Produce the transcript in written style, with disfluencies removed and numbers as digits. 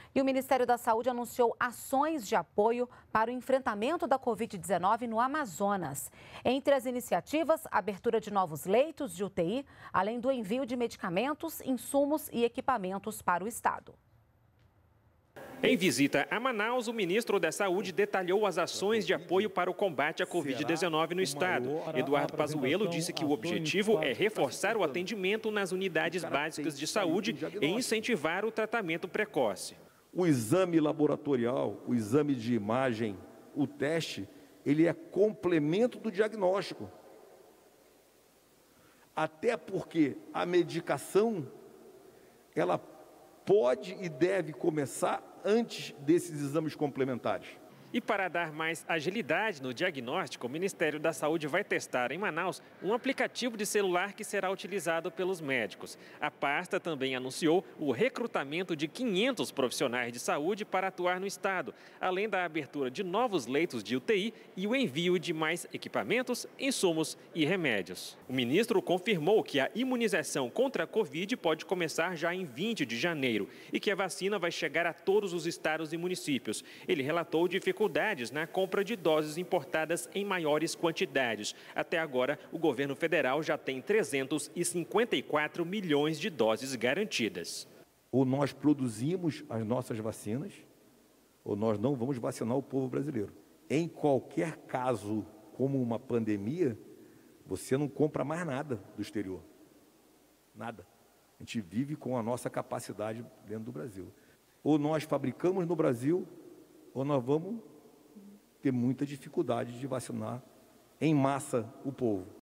E o Ministério da Saúde anunciou ações de apoio para o enfrentamento da Covid-19 no Amazonas. Entre as iniciativas, a abertura de novos leitos de UTI, além do envio de medicamentos, insumos e equipamentos para o estado. Em visita a Manaus, o ministro da Saúde detalhou as ações de apoio para o combate à Covid-19 no estado. Eduardo Pazuello disse que o objetivo é reforçar o atendimento nas unidades básicas de saúde e incentivar o tratamento precoce. O exame laboratorial, o exame de imagem, o teste, ele é complemento do diagnóstico. Até porque a medicação, ela pode e deve começar antes desses exames complementares. E para dar mais agilidade no diagnóstico, o Ministério da Saúde vai testar em Manaus um aplicativo de celular que será utilizado pelos médicos. A pasta também anunciou o recrutamento de 500 profissionais de saúde para atuar no estado, além da abertura de novos leitos de UTI e o envio de mais equipamentos, insumos e remédios. O ministro confirmou que a imunização contra a Covid pode começar já em 20 de janeiro e que a vacina vai chegar a todos os estados e municípios. Ele relatou dificuldades na compra de doses importadas em maiores quantidades. Até agora, o governo federal já tem 354 milhões de doses garantidas. Ou nós produzimos as nossas vacinas, ou nós não vamos vacinar o povo brasileiro. Em qualquer caso, como uma pandemia, você não compra mais nada do exterior. Nada. A gente vive com a nossa capacidade dentro do Brasil. Ou nós fabricamos no Brasil, ou nós vamos ter muita dificuldade de vacinar em massa o povo.